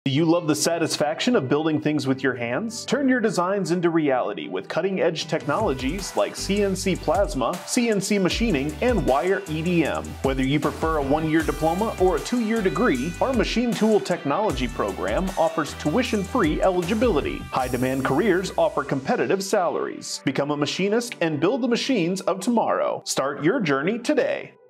Do you love the satisfaction of building things with your hands? Turn your designs into reality with cutting-edge technologies like CNC plasma, CNC machining, and wire EDM. Whether you prefer a 1-year diploma or a 2-year degree, our machine tool technology program offers tuition-free eligibility. High-demand careers offer competitive salaries. Become a machinist and build the machines of tomorrow. Start your journey today.